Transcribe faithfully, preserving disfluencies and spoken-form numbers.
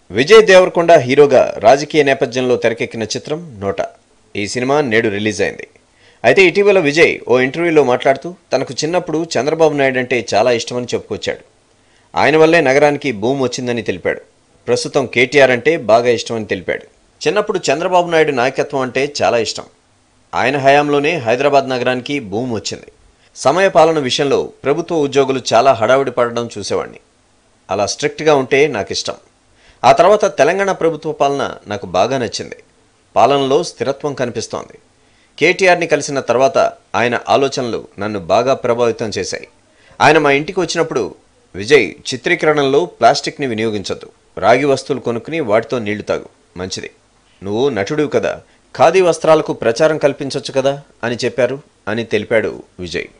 విజయ్ దేవరకొండ హీరోగా రాజకీయ నేపథ్యంలో తెరకెక్కిన చిత్రం నోటా. ఈ సినిమా నేడు రిలీజ్ అయింది. అయితే ఇటీవల విజయ్ ఓ ఇంటర్వ్యూలో మాట్లాడుతూ తనకు చిన్నప్పుడు చంద్రబాబు నాయుడు అంటే చాలా ఇష్టమని చెప్పుకొచ్చాడు. ఆయన వల్లే నగరానికి భూమి వచ్చిందని తెలిపాడు. ప్రస్తుతం కేటీఆర్ అంటే బాగా ఇష్టమని తెలిపాడు. చిన్నప్పుడు చంద్రబాబు నాయుడు నాయకత్వం అంటే చాలా ఇష్టం. ఆయన హయాంలోనే హైదరాబాద్ నగరానికి భూమి వచ్చింది. సమయ పాలన విషయంలో ప్రభుత్వ ఉద్యోగులు చాలా హడావిడి పడడం చూసేవాడిని. అలా స్ట్రిక్ట్గా ఉంటే నాకు ఇష్టం. ఆ తర్వాత తెలంగాణ ప్రభుత్వ పాలన నాకు బాగా నచ్చింది. పాలనలో స్థిరత్వం కనిపిస్తోంది. కేటీఆర్ని కలిసిన తర్వాత ఆయన ఆలోచనలు నన్ను బాగా ప్రభావితం చేశాయి. ఆయన మా ఇంటికి వచ్చినప్పుడు, విజయ్ చిత్రీకరణలో ప్లాస్టిక్ని వినియోగించొద్దు, రాగి వస్తువులు కొనుక్కుని వాటితో నీళ్లు తాగు, మంచిది, నువ్వు నటుడివి కదా, ఖాదీ వస్త్రాలకు ప్రచారం కల్పించొచ్చు కదా అని చెప్పారు అని తెలిపాడు విజయ్.